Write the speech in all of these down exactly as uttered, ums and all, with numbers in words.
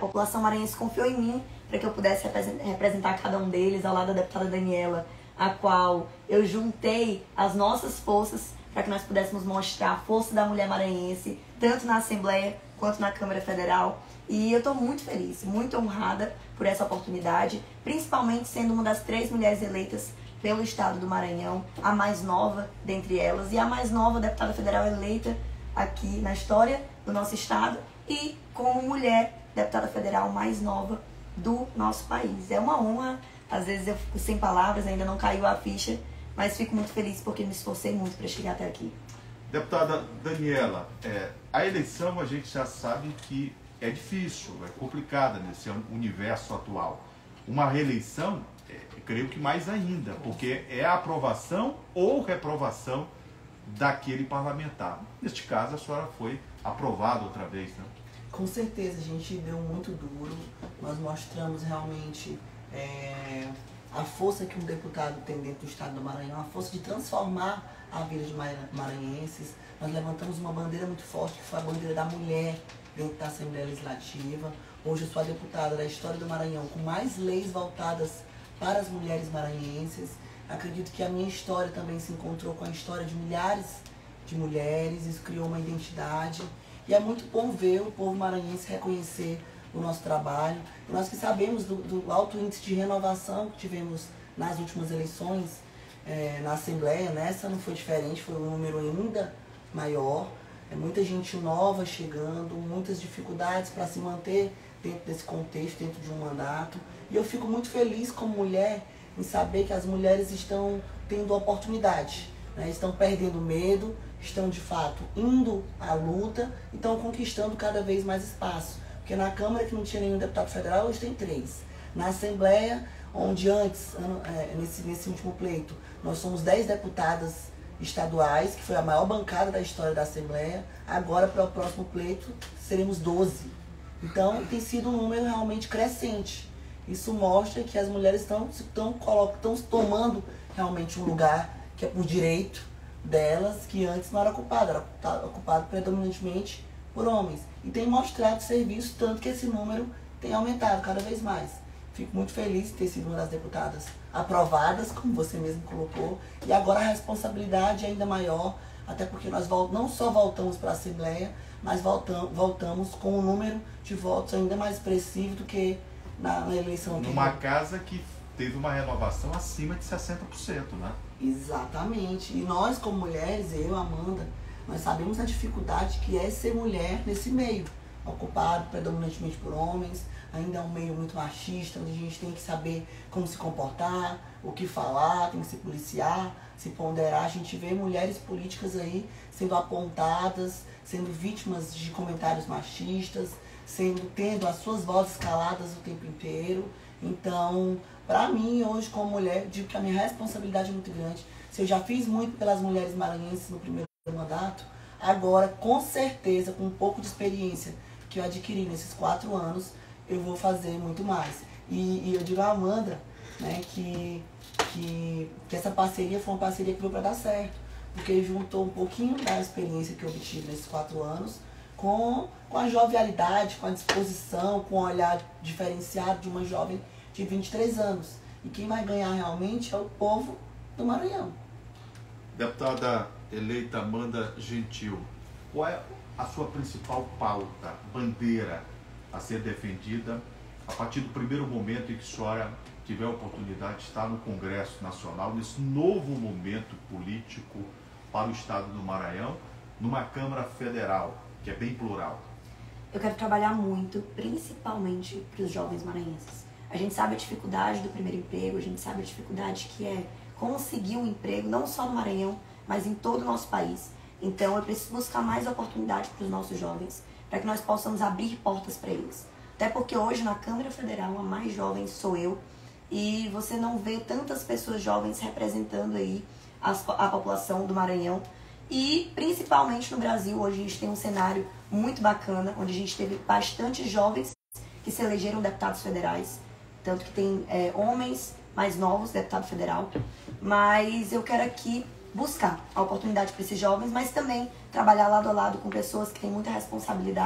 população maranhense confiou em mim para que eu pudesse representar cada um deles, ao lado da deputada Daniela, a qual eu juntei as nossas forças para que nós pudéssemos mostrar a força da mulher maranhense, tanto na Assembleia quanto na Câmara Federal. E eu estou muito feliz, muito honrada por essa oportunidade, principalmente sendo uma das três mulheres eleitas pelo Estado do Maranhão, a mais nova dentre elas, e a mais nova deputada federal eleita aqui na história do nosso Estado, e como mulher deputada federal mais nova do nosso país. É uma honra, às vezes eu fico sem palavras, ainda não caiu a ficha, mas fico muito feliz porque me esforcei muito para chegar até aqui. Deputada Daniela, é, a eleição a gente já sabe que é difícil, é complicada nesse universo atual. Uma reeleição, é, creio que mais ainda, porque é a aprovação ou reprovação daquele parlamentar. Neste caso, a senhora foi aprovada outra vez, né? Com certeza, a gente deu muito duro, nós mostramos realmente é, a força que um deputado tem dentro do Estado do Maranhão, a força de transformar a vida de maranhenses. Nós levantamos uma bandeira muito forte, que foi a bandeira da mulher dentro da Assembleia Legislativa. Hoje eu sou a deputada da história do Maranhão com mais leis voltadas para as mulheres maranhenses. Acredito que a minha história também se encontrou com a história de milhares de mulheres, isso criou uma identidade. E é muito bom ver o povo maranhense reconhecer o nosso trabalho. Nós que sabemos do, do alto índice de renovação que tivemos nas últimas eleições, é, na Assembleia, nessa não foi diferente, foi um número ainda maior. É muita gente nova chegando, muitas dificuldades para se manter dentro desse contexto, dentro de um mandato. E eu fico muito feliz como mulher em saber que as mulheres estão tendo oportunidade, né? Estão perdendo medo, estão de fato indo à luta e estão conquistando cada vez mais espaço. Porque na Câmara, que não tinha nenhum deputado federal, hoje tem três. Na Assembleia, onde antes, nesse, nesse último pleito, nós somos dez deputadas estaduais, que foi a maior bancada da história da Assembleia, agora para o próximo pleito seremos doze. Então tem sido um número realmente crescente. Isso mostra que as mulheres estão, estão, estão tomando realmente um lugar que é por direito delas, que antes não era ocupado, era ocupado predominantemente por homens. E tem mostrado serviço, tanto que esse número tem aumentado cada vez mais. Fico muito feliz de ter sido uma das deputadas aprovadas, como você mesmo colocou, e agora a responsabilidade é ainda maior, até porque nós não só voltamos para a Assembleia, mas voltamos, voltamos com um número de votos ainda mais expressivo do que na, na eleição anterior. Numa casa que teve uma renovação acima de sessenta por cento, né? Exatamente. E nós, como mulheres, eu, Amanda, nós sabemos a dificuldade que é ser mulher nesse meio, ocupado predominantemente por homens. Ainda é um meio muito machista, onde a gente tem que saber como se comportar, o que falar, tem que se policiar, se ponderar. A gente vê mulheres políticas aí sendo apontadas, sendo vítimas de comentários machistas, sendo, tendo as suas vozes caladas o tempo inteiro. Então, para mim, hoje, como mulher, digo que a minha responsabilidade é muito grande. Se eu já fiz muito pelas mulheres maranhenses no primeiro mandato, agora, com certeza, com um pouco de experiência que eu adquiri nesses quatro anos, eu vou fazer muito mais. E, e eu digo a Amanda, né, que, que, que essa parceria foi uma parceria que veio para dar certo, porque juntou um pouquinho da experiência que eu obtive nesses quatro anos com, com a jovialidade, com a disposição, com o olhar diferenciado de uma jovem de vinte e três anos. E quem vai ganhar realmente é o povo do Maranhão. Deputada eleita Amanda Gentil, qual é a sua principal pauta, bandeira a ser defendida a partir do primeiro momento em que a senhora tiver a oportunidade de estar no Congresso Nacional, nesse novo momento político para o Estado do Maranhão, numa Câmara Federal, que é bem plural? Eu quero trabalhar muito, principalmente para os jovens maranhenses. A gente sabe a dificuldade do primeiro emprego, a gente sabe a dificuldade que é conseguir um emprego, não só no Maranhão, mas em todo o nosso país. Então eu preciso buscar mais oportunidade para os nossos jovens, para que nós possamos abrir portas para eles. Até porque hoje na Câmara Federal a mais jovem sou eu, e você não vê tantas pessoas jovens representando aí a, a população do Maranhão. E principalmente no Brasil, hoje a gente tem um cenário muito bacana, onde a gente teve bastante jovens que se elegeram deputados federais, tanto que tem é, homens mais novos, deputado federal. Mas eu quero aqui buscar a oportunidade para esses jovens, mas também trabalhar lado a lado com pessoas que têm muita responsabilidade,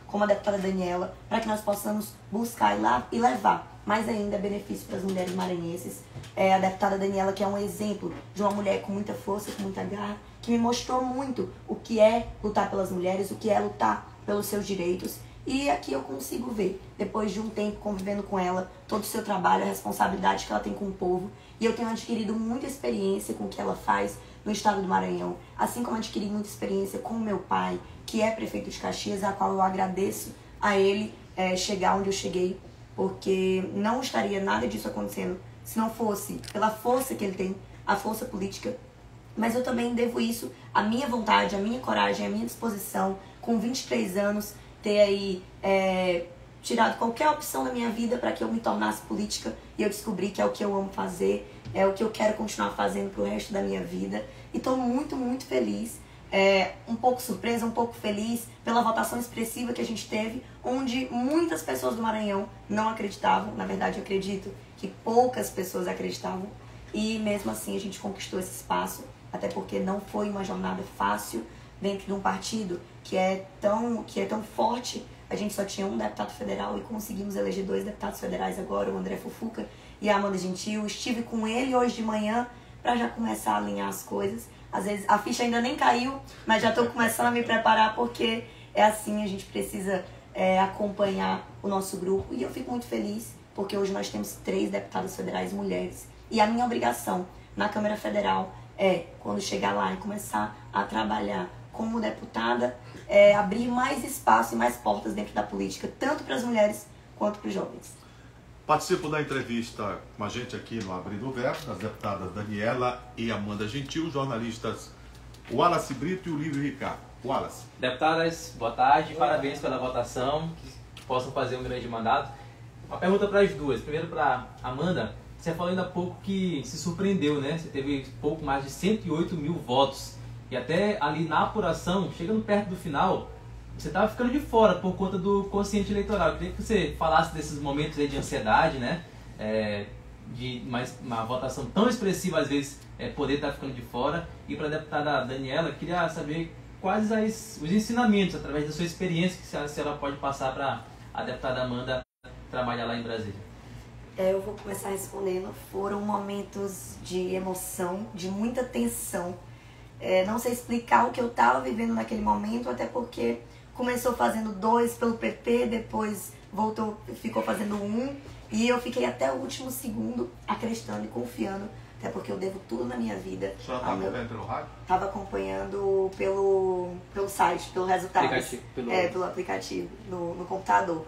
como a deputada Daniela, para que nós possamos buscar e, lá, e levar mais ainda benefício para as mulheres maranhenses. É, a deputada Daniela, que é um exemplo de uma mulher com muita força, com muita garra, que me mostrou muito o que é lutar pelas mulheres, o que é lutar pelos seus direitos. E aqui eu consigo ver, depois de um tempo convivendo com ela, todo o seu trabalho, a responsabilidade que ela tem com o povo. E eu tenho adquirido muita experiência com o que ela faz no estado do Maranhão, assim como adquiri muita experiência com o meu pai, que é prefeito de Caxias, a qual eu agradeço a ele é, chegar onde eu cheguei, porque não estaria nada disso acontecendo se não fosse pela força que ele tem, a força política. Mas eu também devo isso à minha vontade, à minha coragem, à minha disposição, com vinte e três anos, ter aí é, tirado qualquer opção da minha vida para que eu me tornasse política, e eu descobri que é o que eu amo fazer, é o que eu quero continuar fazendo pro resto da minha vida. E estou muito, muito feliz, é, um pouco surpresa, um pouco feliz pela votação expressiva que a gente teve, onde muitas pessoas do Maranhão não acreditavam. Na verdade, eu acredito que poucas pessoas acreditavam, e mesmo assim a gente conquistou esse espaço, até porque não foi uma jornada fácil dentro de um partido que é tão, que é tão forte. A gente só tinha um deputado federal e conseguimos eleger dois deputados federais agora, o André Fufuca e a Amanda Gentil. Estive com ele hoje de manhã para já começar a alinhar as coisas. Às vezes a ficha ainda nem caiu, mas já estou começando a me preparar, porque é assim, a gente precisa é, acompanhar o nosso grupo. E eu fico muito feliz, porque hoje nós temos três deputadas federais mulheres. E a minha obrigação na Câmara Federal é, quando chegar lá e começar a trabalhar como deputada, é, abrir mais espaço e mais portas dentro da política, tanto para as mulheres quanto para os jovens. Participo da entrevista com a gente aqui no Abrindo o Verbo, as deputadas Daniela e Amanda Gentil, jornalistas Wallace Brito e o Lívio Ricardo. Wallace. Deputadas, boa tarde, parabéns pela votação, que possam fazer um grande mandato. Uma pergunta para as duas. Primeiro para Amanda, você falou ainda há pouco que se surpreendeu, né? Você teve pouco mais de cento e oito mil votos. E até ali na apuração, chegando perto do final, você estava ficando de fora por conta do quociente eleitoral. Eu queria que você falasse desses momentos aí de ansiedade, né? É, de mais, uma votação tão expressiva, às vezes, é, poder estar ficando de fora. E para a deputada Daniela, queria saber quais as, os ensinamentos, através da sua experiência, que se ela, se ela pode passar para a deputada Amanda trabalhar lá em Brasília. É, eu vou começar respondendo. Foram momentos de emoção, de muita tensão. É, não sei explicar o que eu estava vivendo naquele momento, até porque começou fazendo dois pelo P P, depois voltou, ficou fazendo um, e eu fiquei até o último segundo acreditando e confiando, até porque eu devo tudo na minha vida. A senhora estava acompanhando pelo rádio? Estava acompanhando pelo, pelo site, pelo resultado. Aplicativo, pelo... É, pelo aplicativo, no, no computador.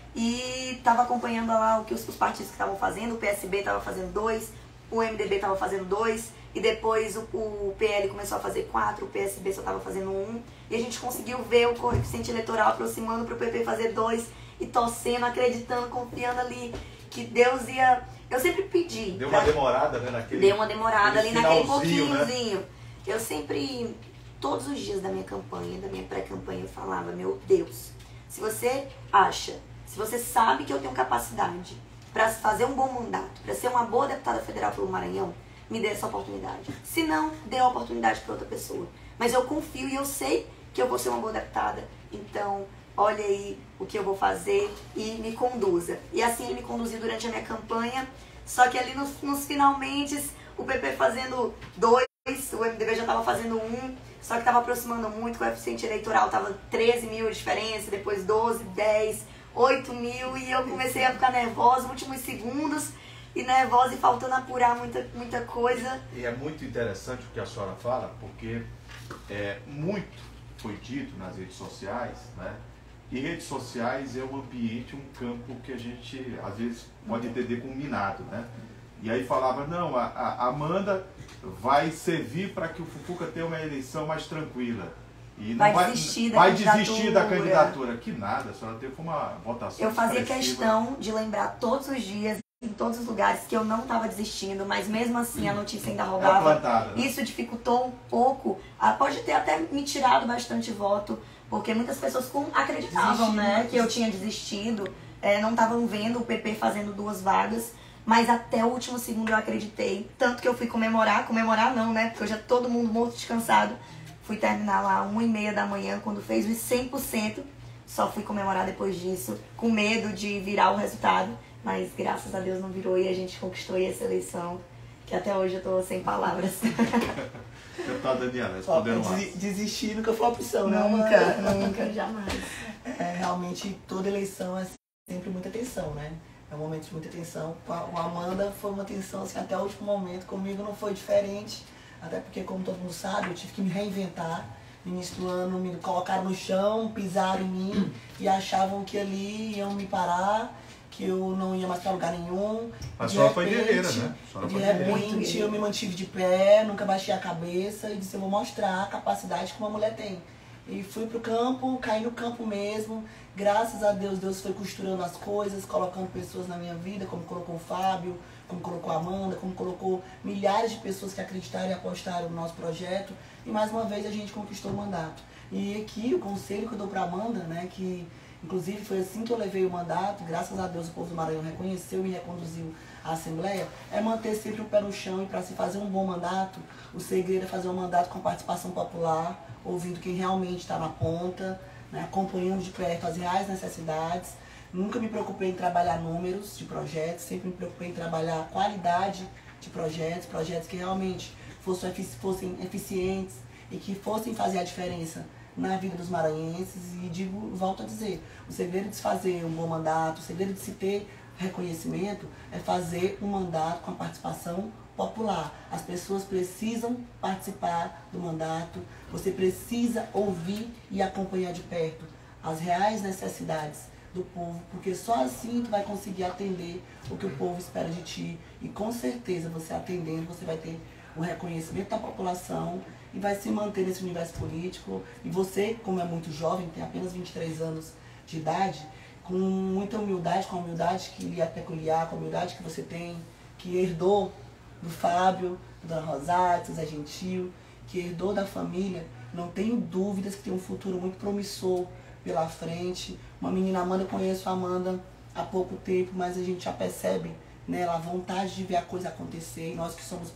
E estava acompanhando lá o que os, os partidos que estavam fazendo. O P S B estava fazendo dois, o M D B estava fazendo dois, e depois o, o P L começou a fazer quatro, o P S B só estava fazendo um. E a gente conseguiu ver o coeficiente eleitoral aproximando para o P P fazer dois, e torcendo, acreditando, confiando ali que Deus ia... Eu sempre pedi. Deu uma pra... demorada, né? Naquele... Deu uma demorada ali naquele pouquinhozinho. Né? Eu sempre, todos os dias da minha campanha, da minha pré-campanha, eu falava: meu Deus, se você acha, se você sabe que eu tenho capacidade para fazer um bom mandato, para ser uma boa deputada federal pelo Maranhão, me dê essa oportunidade. Se não, dê a oportunidade para outra pessoa. Mas eu confio e eu sei que eu vou ser uma boa deputada. Então, olha aí o que eu vou fazer e me conduza. E assim ele me conduziu durante a minha campanha. Só que ali nos, nos finalmente, o P P fazendo dois, o M D B já estava fazendo um. Só que estava aproximando muito, o coeficiente eleitoral estava treze mil de diferença, depois doze, dez, oito mil. E eu comecei a ficar nervosa, últimos segundos. E nervosa e faltando apurar muita, muita coisa. E é muito interessante o que a senhora fala, porque é, muito foi dito nas redes sociais, né? E redes sociais é um ambiente, um campo que a gente, às vezes, pode entender como minado, né? E aí falava: não, a, a Amanda vai servir para que o Fufuca tenha uma eleição mais tranquila. E não vai, vai desistir, da vai candidatura. desistir da candidatura. Que nada, a senhora teve uma votação. Eu fazia expressiva. questão de lembrar todos os dias, em todos os lugares, que eu não estava desistindo, mas mesmo assim a notícia ainda rodava. Plantada, né? Isso dificultou um pouco, pode ter até me tirado bastante voto, porque muitas pessoas acreditavam, né, que eu tinha desistido, é, não estavam vendo o P P fazendo duas vagas, mas até o último segundo eu acreditei, tanto que eu fui comemorar, comemorar não, né, porque eu já todo mundo morto descansado, fui terminar lá uma e meia da manhã, quando fez os cem por cento, Só fui comemorar depois disso, com medo de virar o resultado, mas graças a Deus não virou e a gente conquistou essa eleição, que até hoje eu tô sem palavras. Deputada Daniela, respondendo lá. Desistir nunca foi opção, né? Nunca, nunca, jamais. É, realmente, toda eleição é sempre muita tensão, né? É um momento de muita tensão. Com a, com a Amanda foi uma tensão assim, até o último momento. Comigo não foi diferente, até porque, como todo mundo sabe, eu tive que me reinventar. No início do ano, me colocaram no chão, pisaram em mim e achavam que ali iam me parar, que eu não ia mais para lugar nenhum. Mas a senhora foi guerreira, né? De repente, eu me mantive de pé, nunca baixei a cabeça e disse, eu vou mostrar a capacidade que uma mulher tem. E fui pro campo, caí no campo mesmo. Graças a Deus, Deus foi costurando as coisas, colocando pessoas na minha vida, como colocou o Fábio, como colocou a Amanda, como colocou milhares de pessoas que acreditaram e apostaram no nosso projeto. E mais uma vez a gente conquistou o mandato. E aqui o conselho que eu dou para a Amanda, né, que inclusive foi assim que eu levei o mandato, graças a Deus o povo do Maranhão reconheceu e me reconduziu à Assembleia, é manter sempre o pé no chão e para se fazer um bom mandato, o segredo é fazer um mandato com participação popular, ouvindo quem realmente está na ponta, né, acompanhando de perto as reais necessidades. Nunca me preocupei em trabalhar números de projetos, sempre me preocupei em trabalhar a qualidade de projetos, projetos que realmente fossem, fossem eficientes e que fossem fazer a diferença na vida dos maranhenses. E digo, volto a dizer, o segredo de se fazer um bom mandato, o segredo de se ter reconhecimento é fazer um mandato com a participação popular. As pessoas precisam participar do mandato, você precisa ouvir e acompanhar de perto as reais necessidades do povo, porque só assim tu vai conseguir atender o que o povo espera de ti. E com certeza você atendendo, você vai ter o reconhecimento da população e vai se manter nesse universo político. E você, como é muito jovem, tem apenas vinte e três anos de idade, com muita humildade, com a humildade que lhe é peculiar, com a humildade que você tem, que herdou do Fábio, da Rosário, do Zé Gentil, que herdou da família, não tenho dúvidas que tem um futuro muito promissor pela frente. Uma menina, Amanda, eu conheço a Amanda há pouco tempo, mas a gente já percebe nela a vontade de ver a coisa acontecer, e nós que somos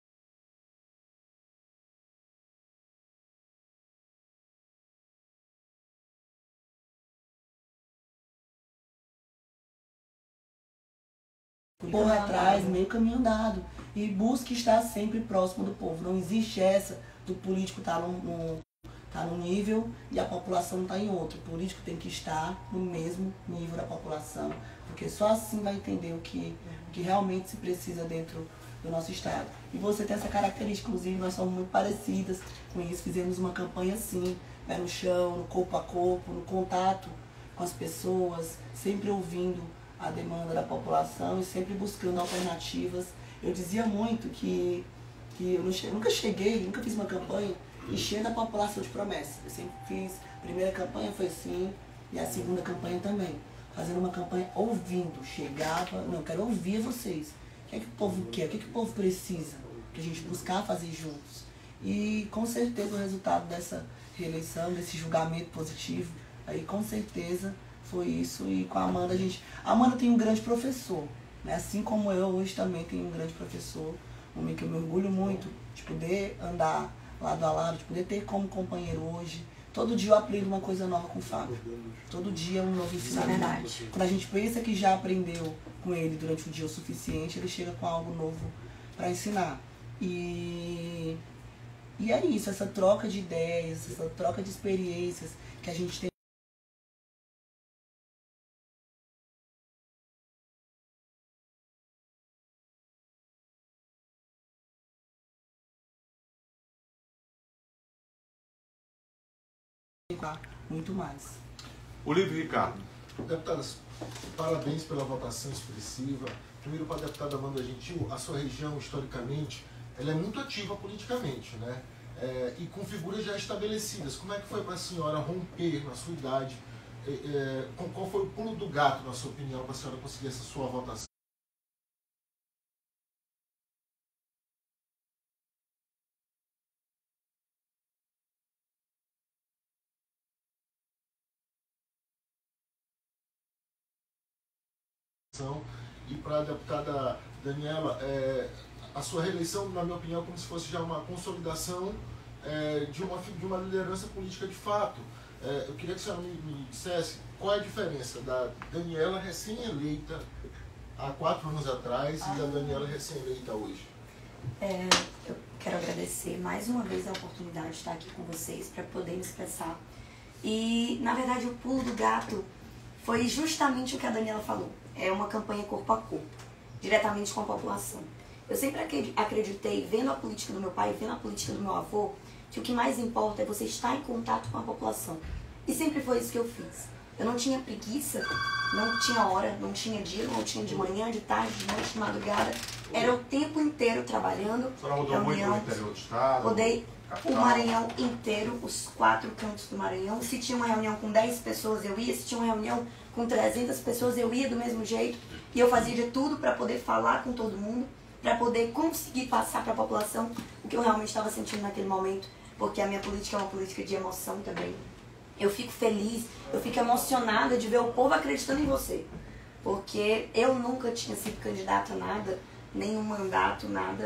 por atrás, meio caminho andado. E busque estar sempre próximo do povo. Não existe essa do político estar num, num, tá num nível e a população está em outro. O político tem que estar no mesmo nível da população, porque só assim vai entender o que, o que realmente se precisa dentro do nosso estado. E você tem essa característica, inclusive nós somos muito parecidas com isso. Fizemos uma campanha assim, pé no chão, no corpo a corpo, no contato com as pessoas, sempre ouvindo a demanda da população e sempre buscando alternativas. Eu dizia muito que, que eu, não che- eu nunca cheguei, nunca fiz uma campanha enchendo a população de promessas. Eu sempre fiz, a primeira campanha foi assim e a segunda campanha também. Fazendo uma campanha ouvindo, chegava, não, eu quero ouvir vocês. O que é que o povo quer? O que é que o povo precisa? Que a gente buscar fazer juntos. E com certeza o resultado dessa reeleição, desse julgamento positivo, aí com certeza foi isso. E com a Amanda, a gente... A Amanda tem um grande professor, né? Assim como eu hoje também tenho um grande professor, um homem que eu me orgulho muito de poder andar lado a lado, de poder ter como companheiro hoje. Todo dia eu aprendo uma coisa nova com o Fábio. Todo dia é um novo ensinamento. Verdade. Quando a gente pensa que já aprendeu com ele durante o dia o suficiente, ele chega com algo novo para ensinar. E, e é isso, essa troca de ideias, essa troca de experiências que a gente tem. Muito mais. Olívio Ricardo. Deputadas, parabéns pela votação expressiva. Primeiro, para a deputada Amanda Gentil, a sua região, historicamente, ela é muito ativa politicamente, né? É, e com figuras já estabelecidas. Como é que foi para a senhora romper na sua idade? É, é, qual foi o pulo do gato, na sua opinião, para a senhora conseguir essa sua votação? E para a deputada Daniela, é, a sua reeleição, na minha opinião, é como se fosse já uma consolidação é, de, uma, de uma liderança política de fato. É, eu queria que a senhora me, me dissesse qual é a diferença da Daniela recém-eleita há quatro anos atrás e da Daniela recém-eleita hoje. É, eu quero agradecer mais uma vez a oportunidade de estar aqui com vocês para poder me expressar. E, na verdade, o pulo do gato foi justamente o que a Daniela falou. É uma campanha corpo a corpo, diretamente com a população. Eu sempre acreditei, vendo a política do meu pai, vendo a política do meu avô, que o que mais importa é você estar em contato com a população. E sempre foi isso que eu fiz. Eu não tinha preguiça, não tinha hora, não tinha dia, não tinha de manhã, de tarde, de noite, de madrugada. Era o tempo inteiro trabalhando. A senhora rodou muito no interior do estado? Rodei capital. O Maranhão inteiro, os quatro cantos do Maranhão. Se tinha uma reunião com dez pessoas, eu ia. Se tinha uma reunião com trezentas pessoas, eu ia do mesmo jeito. E eu fazia de tudo para poder falar com todo mundo, para poder conseguir passar para a população o que eu realmente estava sentindo naquele momento. Porque a minha política é uma política de emoção também. Eu fico feliz, eu fico emocionada de ver o povo acreditando em você. Porque eu nunca tinha sido candidata a nada, nenhum mandato, nada.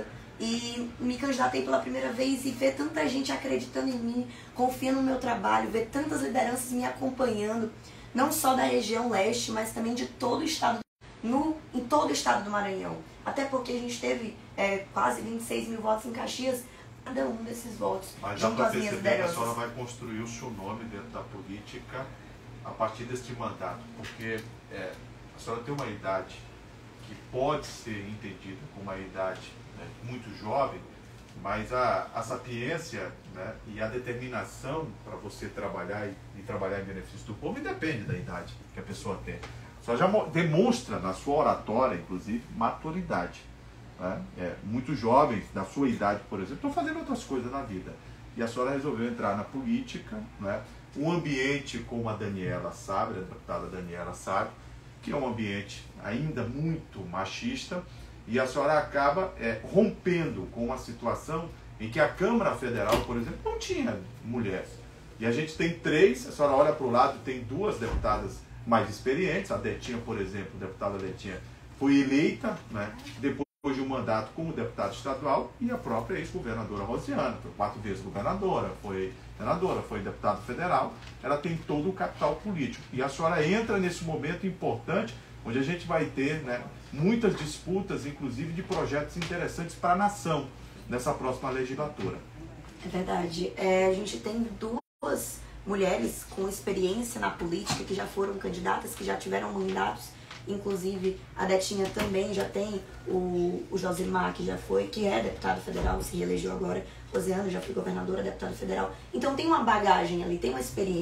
E me candidatei pela primeira vez e ver tanta gente acreditando em mim, confiando no meu trabalho, ver tantas lideranças me acompanhando, não só da região leste, mas também de todo o estado, no, em todo o estado do Maranhão. Até porque a gente teve é, quase vinte e seis mil votos em Caxias, cada um desses votos, mas dá junto para às minhas perceber que a lideranças. senhora vai construir o seu nome dentro da política a partir deste mandato, porque é, a senhora tem uma idade que pode ser entendida como uma idade, né, muito jovem, mas a, a sapiência, né, e a determinação para você trabalhar e, e trabalhar em benefício do povo independe da idade que a pessoa tem. A senhora já demonstra na sua oratória, inclusive, maturidade. Né? É, muitos jovens da sua idade, por exemplo, estão fazendo outras coisas na vida. E a senhora resolveu entrar na política, né? Um ambiente como a Daniela sabe, a deputada Daniela sabe, que é um ambiente ainda muito machista, e a senhora acaba é, rompendo com uma situação em que a Câmara Federal, por exemplo, não tinha mulheres. E a gente tem três, a senhora olha para o lado, tem duas deputadas mais experientes, a Detinha, por exemplo, a deputada Detinha foi eleita, né, depois de um mandato como deputada estadual, e a própria ex-governadora Rosiana, foi quatro vezes governadora, foi senadora, foi deputada federal, ela tem todo o capital político. E a senhora entra nesse momento importante, onde a gente vai ter, né, muitas disputas, inclusive de projetos interessantes para a nação, nessa próxima legislatura. É verdade. É, a gente tem duas mulheres com experiência na política, que já foram candidatas, que já tiveram mandatos. Inclusive, a Detinha também já tem, o, o Josimar, que já foi, que é deputado federal, se reelegeu agora, Rosiana já foi governadora, deputada federal. Então tem uma bagagem ali, tem uma experiência.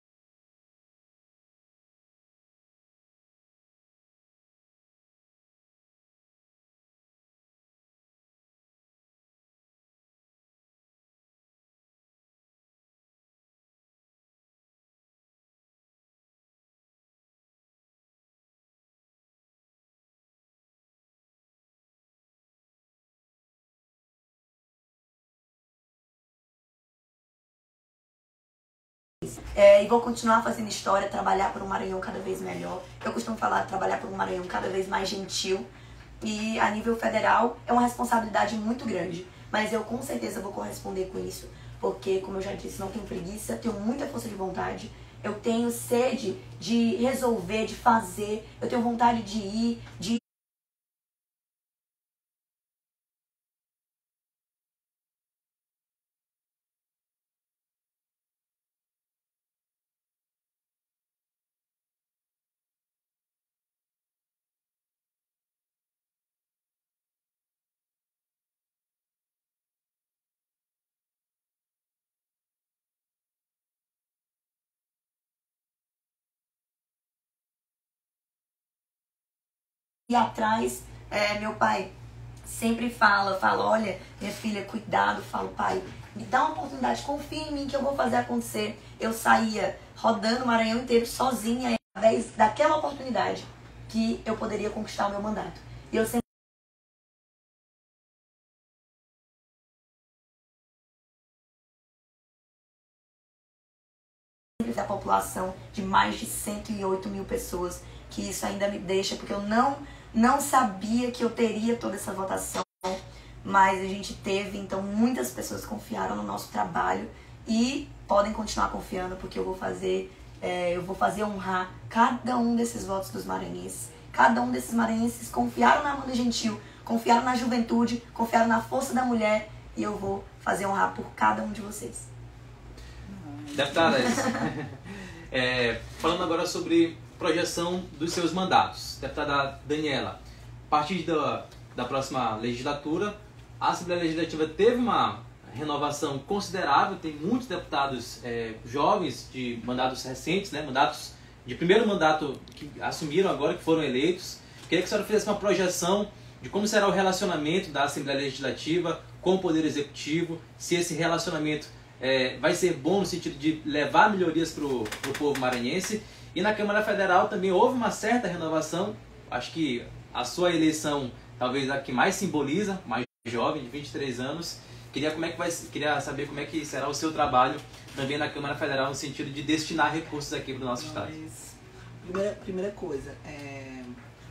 É, e vou continuar fazendo história, trabalhar por um Maranhão cada vez melhor. Eu costumo falar, trabalhar por um Maranhão cada vez mais gentil. E a nível federal é uma responsabilidade muito grande. Mas eu com certeza vou corresponder com isso. Porque, como eu já disse, não tenho preguiça, tenho muita força de vontade. Eu tenho sede de resolver, de fazer. Eu tenho vontade de ir, de ir atrás. É, meu pai sempre fala, fala, olha, minha filha, cuidado, falo, pai, me dá uma oportunidade, confia em mim que eu vou fazer acontecer. Eu saía rodando o Maranhão inteiro sozinha, através daquela oportunidade que eu poderia conquistar o meu mandato. E eu sempre da população de mais de cento e oito mil pessoas, que isso ainda me deixa, porque eu não, não sabia que eu teria toda essa votação, mas a gente teve, então muitas pessoas confiaram no nosso trabalho e podem continuar confiando, porque eu vou fazer, é, eu vou fazer honrar cada um desses votos dos maranhenses. Cada um desses maranhenses confiaram na Amanda Gentil, confiaram na juventude, confiaram na força da mulher, e eu vou fazer honrar por cada um de vocês. Deputadas, é, falando agora sobre projeção dos seus mandatos. Deputada Daniela, a partir da, da próxima legislatura, a Assembleia Legislativa teve uma renovação considerável, tem muitos deputados é, jovens de mandatos recentes, né, mandatos de primeiro mandato que assumiram agora, que foram eleitos. Queria que a senhora fizesse uma projeção de como será o relacionamento da Assembleia Legislativa com o Poder Executivo, se esse relacionamento é, vai ser bom no sentido de levar melhorias para o povo maranhense. E na Câmara Federal também houve uma certa renovação, acho que a sua eleição talvez a que mais simboliza, mais jovem, de vinte e três anos. Queria, como é que vai, queria saber como é que será o seu trabalho também na Câmara Federal no sentido de destinar recursos aqui para o nosso estado. Primeira, primeira coisa, é,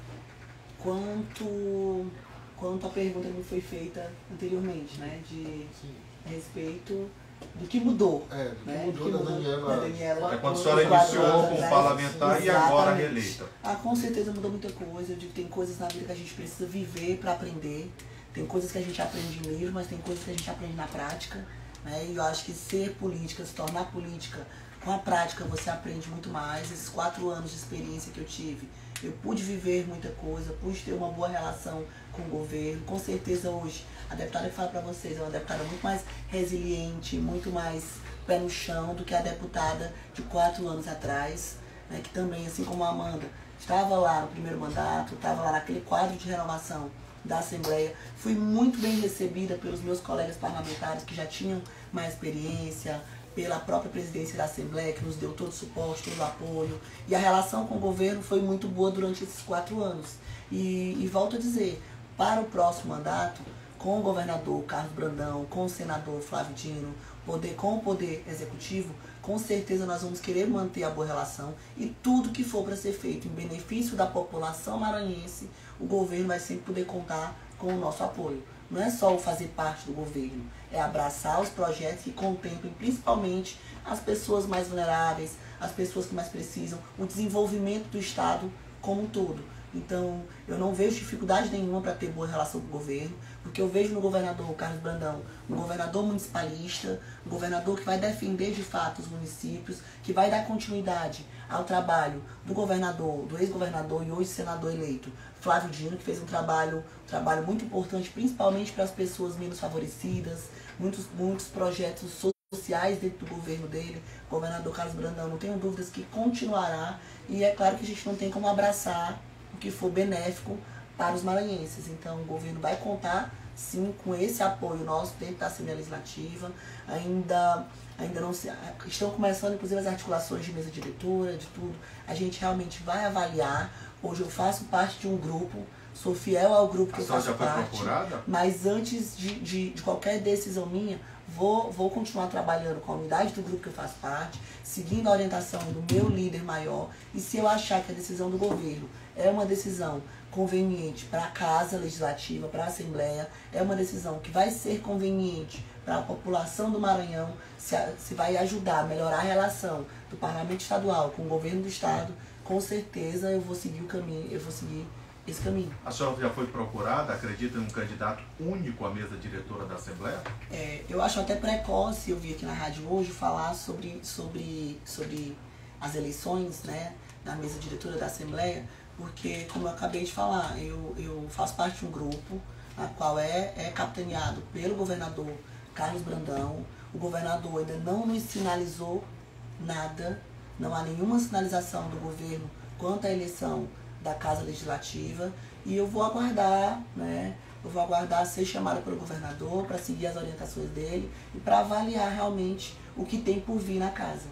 quanto, quanto a pergunta que me foi feita anteriormente, né, de a respeito do que mudou. É, do que né, mudou, que da, mudou Daniela, da Daniela. É quando a senhora iniciou como parlamentar e agora Exatamente. reeleita. Ah, com certeza mudou muita coisa. Eu digo que tem coisas na vida que a gente precisa viver para aprender. Tem coisas que a gente aprende em livro, mas tem coisas que a gente aprende na prática. Né? E eu acho que ser política, se tornar política, com a prática você aprende muito mais. Esses quatro anos de experiência que eu tive, eu pude viver muita coisa, pude ter uma boa relação com o governo. Com certeza hoje, a deputada que fala para vocês é uma deputada muito mais resiliente, muito mais pé no chão do que a deputada de quatro anos atrás, né? Que também, assim como a Amanda, estava lá no primeiro mandato, estava lá naquele quadro de renovação da Assembleia. Fui muito bem recebida pelos meus colegas parlamentares que já tinham mais experiência, pela própria presidência da Assembleia, que nos deu todo o suporte, todo o apoio. E a relação com o governo foi muito boa durante esses quatro anos. E, e volto a dizer, para o próximo mandato, com o governador Carlos Brandão, com o senador Flávio Dino, poder, com o Poder Executivo, com certeza nós vamos querer manter a boa relação e tudo que for para ser feito em benefício da população maranhense, o governo vai sempre poder contar com o nosso apoio. Não é só o fazer parte do governo, é abraçar os projetos que contemplem principalmente as pessoas mais vulneráveis, as pessoas que mais precisam, o desenvolvimento do Estado como um todo. Então, eu não vejo dificuldade nenhuma para ter boa relação com o governo, porque eu vejo no governador Carlos Brandão um governador municipalista, um governador que vai defender de fato os municípios, que vai dar continuidade ao trabalho do governador, do ex-governador e hoje senador eleito, Flávio Dino, que fez um trabalho, um trabalho muito importante, principalmente para as pessoas menos favorecidas, muitos, muitos projetos sociais dentro do governo dele. O governador Carlos Brandão, não tenho dúvidas que continuará, e é claro que a gente não tem como abraçar o que for benéfico para os maranhenses. Então o governo vai contar sim com esse apoio nosso dentro da Assembleia Legislativa. Ainda, ainda não se, estão começando inclusive as articulações de mesa diretora, de tudo. A gente realmente vai avaliar. Hoje eu faço parte de um grupo, sou fiel ao grupo que eu faço parte, mas antes de, de, de qualquer decisão minha, vou, vou continuar trabalhando com a unidade do grupo que eu faço parte, seguindo a orientação do meu líder maior, e se eu achar que a decisão do governo é uma decisão conveniente para a Casa Legislativa, para a Assembleia, é uma decisão que vai ser conveniente para a população do Maranhão, se, se vai ajudar a melhorar a relação do Parlamento Estadual com o governo do Estado, com certeza eu vou seguir o caminho, eu vou seguir esse caminho. A senhora já foi procurada, acredita em um candidato único à mesa diretora da Assembleia? É, eu acho até precoce eu vir aqui na rádio hoje falar sobre, sobre, sobre as eleições, né, da mesa diretora da Assembleia, porque, como eu acabei de falar, eu, eu faço parte de um grupo, a qual é, é capitaneado pelo governador Carlos Brandão. O governador ainda não nos sinalizou nada, não há nenhuma sinalização do governo quanto à eleição da Casa Legislativa, e eu vou aguardar, né, eu vou aguardar ser chamada pelo governador para seguir as orientações dele e para avaliar realmente o que tem por vir na casa.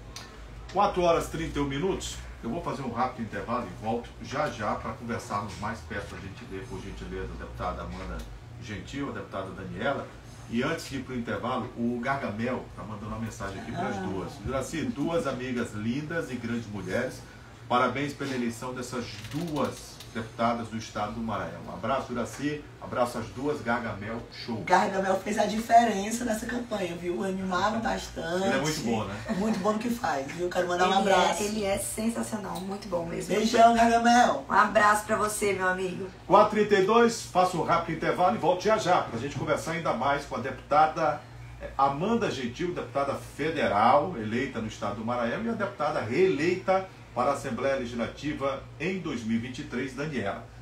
quatro horas e trinta e um minutos. Eu vou fazer um rápido intervalo e volto já já para conversarmos mais perto, para a gente ver, por gentileza, a deputada Amanda Gentil, a deputada Daniela. E antes de ir para o intervalo, o Gargamel está mandando uma mensagem aqui para as duas. Juraci, duas amigas lindas e grandes mulheres. Parabéns pela eleição dessas duas deputadas do estado do Maranhão. Um abraço, Iraci. Abraço às duas. Gargamel, show. Gargamel fez a diferença nessa campanha, viu? Animaram bastante. Ele é muito bom, né? Muito bom no que faz, viu? Quero mandar um Ele abraço. É, ele é sensacional, muito bom mesmo. Beijão, Gargamel. Um abraço pra você, meu amigo. quatro e trinta e dois, faça um rápido intervalo e volte já já, para a gente conversar ainda mais com a deputada Amanda Gentil, deputada federal, eleita no estado do Maranhão, e a deputada reeleita para a Assembleia Legislativa em dois mil e vinte e três, Daniela.